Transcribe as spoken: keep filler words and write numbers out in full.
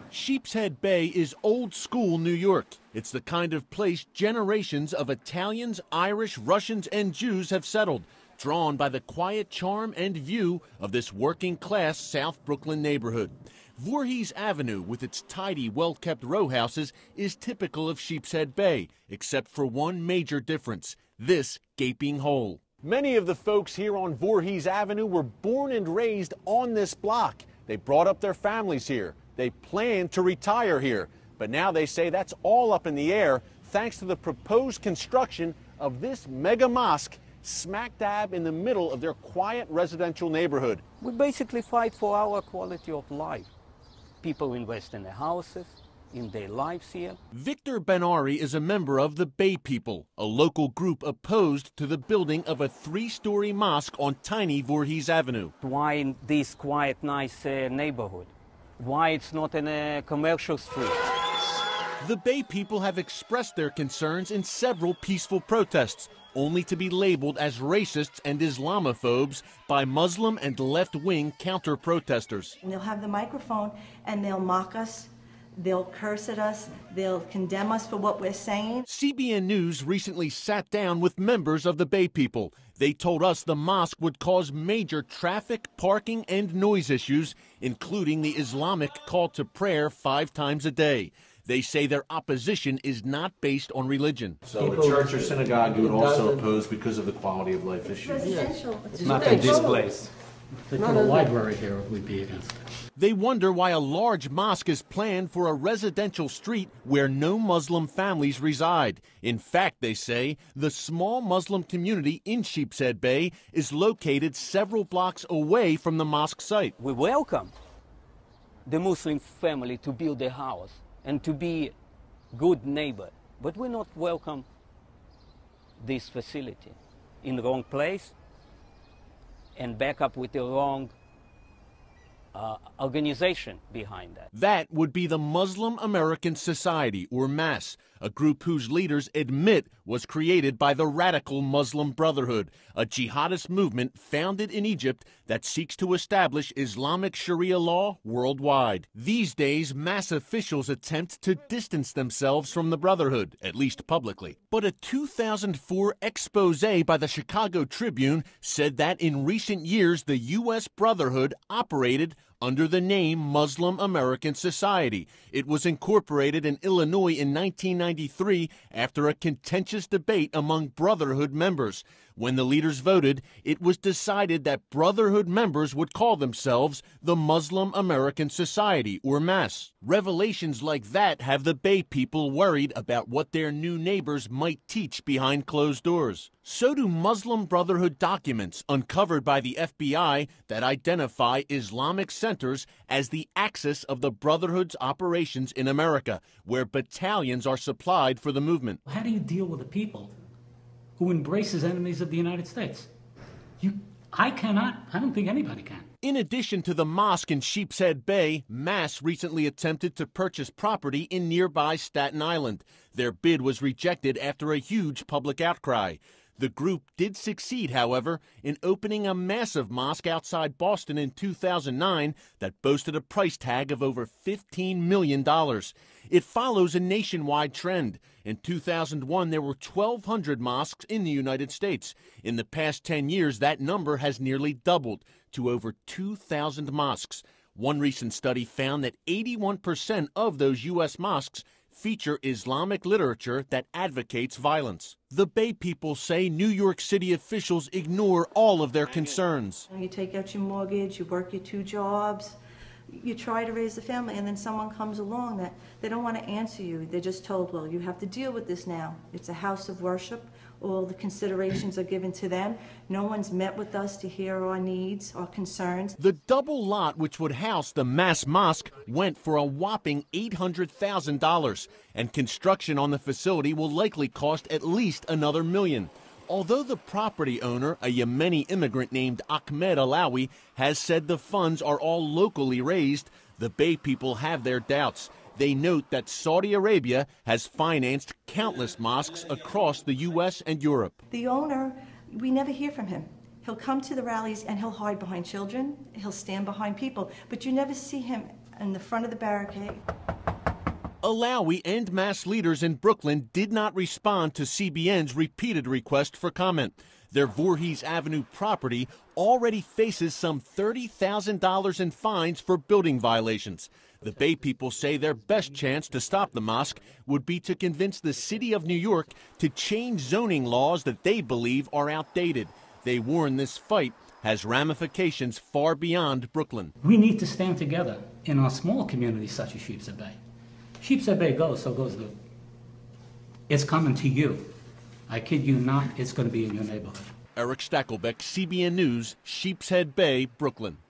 Sheepshead Bay is old school New York. It's the kind of place generations of Italians, Irish, Russians, and Jews have settled, drawn by the quiet charm and view of this working class South Brooklyn neighborhood. Voorhees Avenue, with its tidy, well-kept row houses, is typical of Sheepshead Bay, except for one major difference: this gaping hole. Many of the folks here on Voorhees Avenue were born and raised on this block. They brought up their families here. They plan to retire here. But now they say that's all up in the air thanks to the proposed construction of this mega mosque smack dab in the middle of their quiet residential neighborhood. We basically fight for our quality of life. People invest in their houses, in their lives here. Victor Benari is a member of the Bay People, a local group opposed to the building of a three-story mosque on tiny Voorhees Avenue. Why in this quiet, nice uh, neighborhood? Why it's not in a commercial street? The Bay People have expressed their concerns in several peaceful protests, only to be labeled as racists and Islamophobes by Muslim and left-wing counter-protesters. They'll have the microphone and they'll mock us, they'll curse at us, they'll condemn us for what we're saying. C B N News recently sat down with members of the Bay People. They told us the mosque would cause major traffic, parking, and noise issues, including the Islamic call to prayer five times a day. They say their opposition is not based on religion. So a church or synagogue you would also oppose because of the quality of life It's issues? residential. It's not in this place. They put a library here, we'd be against it. They wonder why a large mosque is planned for a residential street where no Muslim families reside. In fact, they say, the small Muslim community in Sheepshead Bay is located several blocks away from the mosque site. We welcome the Muslim family to build a house and to be good neighbor, but we not welcome this facility in the wrong place and back up with the wrong uh, organization behind that. That would be the Muslim American Society, or M A S, a group whose leaders admit was created by the radical Muslim Brotherhood, a jihadist movement founded in Egypt that seeks to establish Islamic Sharia law worldwide. These days, M A S officials attempt to distance themselves from the Brotherhood, at least publicly. But a two thousand four expose by the Chicago Tribune said that in recent years the U S Brotherhood operated under the name Muslim American Society. It was incorporated in Illinois in nineteen ninety-three after a contentious debate among Brotherhood members. When the leaders voted, it was decided that Brotherhood members would call themselves the Muslim American Society, or M A S. Revelations like that have the Bay People worried about what their new neighbors might teach behind closed doors. So do Muslim Brotherhood documents uncovered by the F B I that identify Islamic centers as the axis of the Brotherhood's operations in America, where battalions are supplied for the movement. How do you deal with a people who embraces enemies of the United States? You, I cannot, I don't think anybody can. In addition to the mosque in Sheepshead Bay, M A S recently attempted to purchase property in nearby Staten Island. Their bid was rejected after a huge public outcry. The group did succeed, however, in opening a massive mosque outside Boston in two thousand nine that boasted a price tag of over fifteen million dollars. It follows a nationwide trend. In two thousand one, there were twelve hundred mosques in the United States. In the past ten years, that number has nearly doubled to over two thousand mosques. One recent study found that eighty-one percent of those U S mosques feature Islamic literature that advocates violence. The Bay People say New York City officials ignore all of their concerns. You take out your mortgage, you work your two jobs, you try to raise a family, and then someone comes along that they don't want to answer you. They're just told, well, you have to deal with this now. It's a house of worship. All the considerations are given to them. No one's met with us to hear our needs, our concerns. The double lot which would house the M A S mosque went for a whopping eight hundred thousand dollars, and construction on the facility will likely cost at least another million. Although the property owner, a Yemeni immigrant named Ahmed Alawi, has said the funds are all locally raised, the Bay People have their doubts. They note that Saudi Arabia has financed countless mosques across the U S and Europe. The owner, we never hear from him. He'll come to the rallies and he'll hide behind children, he'll stand behind people, but you never see him in the front of the barricade. Alawi and mass leaders in Brooklyn did not respond to C B N's repeated request for comment. Their Voorhees Avenue property already faces some thirty thousand dollars in fines for building violations. The Bay people say their best chance to stop the mosque would be to convince the city of New York to change zoning laws that they believe are outdated. They warn this fight has ramifications far beyond Brooklyn. We need to stand together in our small communities such as Sheepshead Bay. Sheepshead Bay goes, so goes the... It's coming to you. I kid you not, it's going to be in your neighborhood. Eric Stackelbeck, C B N News, Sheepshead Bay, Brooklyn.